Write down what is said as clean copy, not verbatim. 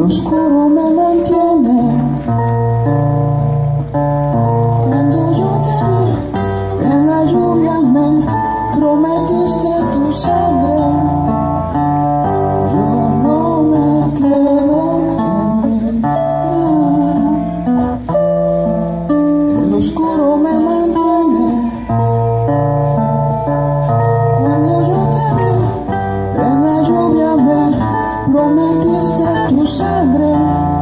oscuro me mantiene. Cuando yo te vi en la lluvia me prometiste tu sangre. Yo no me quedo en mi mar. El oscuro me mantiene. Cuando yo te vi en la lluvia me prometiste tu sangre.